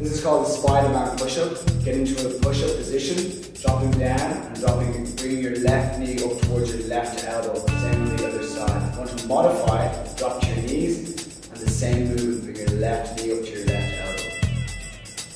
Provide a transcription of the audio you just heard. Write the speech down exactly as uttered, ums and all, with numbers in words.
This is called the Spiderman push-up. Get into a push-up position, dropping down and dropping, bringing your left knee up towards your left elbow. Same on the other side. If you want to modify it, drop to your knees and the same movement, bring your left knee up to your